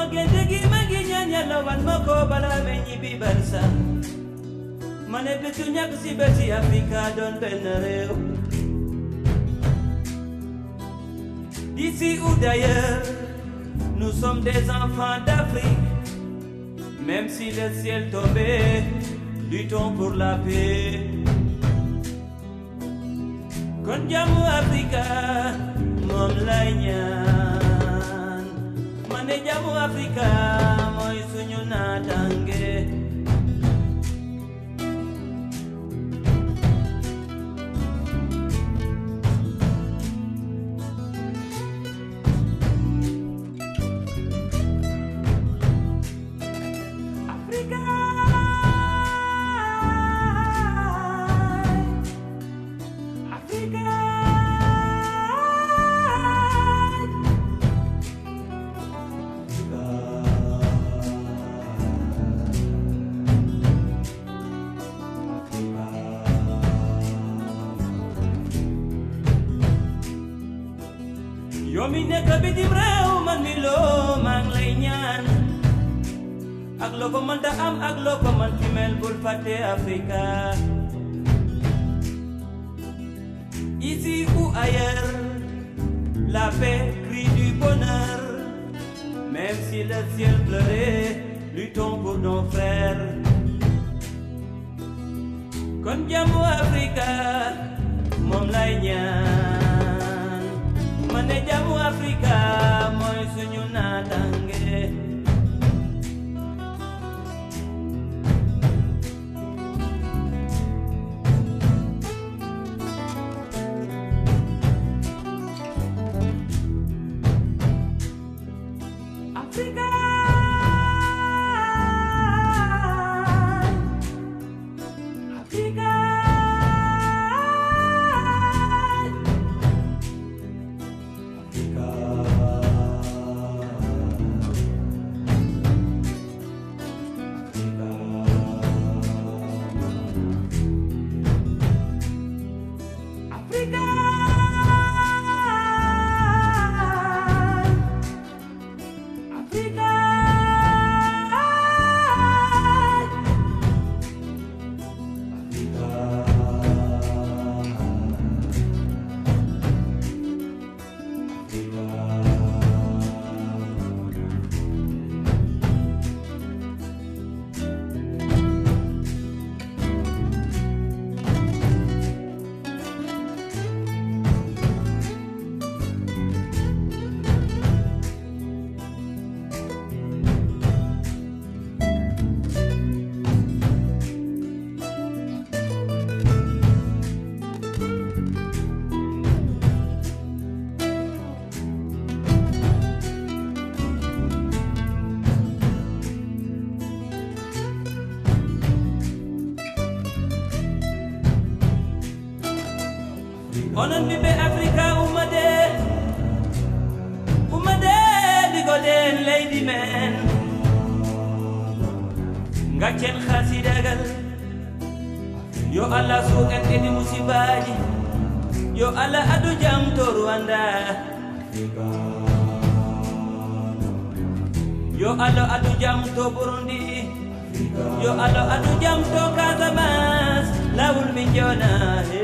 gendegi magi nyanya wan mako bala benyi bi barsa mané betu ñak ci beti Afrika don ben rew d'ici ou d'ailleurs nous sommes des enfants d'Afrique même si le ciel tombait luttons pour la paix kon jamu Afrika mom lay ñaan mané jamu Afrika moy suñu natange Yo mi nekk bitim réew man mi loo maa ngi lay ñaan ak loo ko mën ta am ak loo ko mën fi mel bul fàtte Afrika ici ou ailleurs la paix crie du bonheur même si le ciel pleurait luttons pour nos frères kon jamu Afrika moom lay ñaan mané jamu Afrika moy suñu natange Afrika onon bibe Afrika umade digolen lady man ngaccen khasidagal yo Allah suuken edi musibaji yo Allah adu jam to Rwanda yo Allah adu jam to Burundi yo Allah adu jam to Casamance lawul mi jona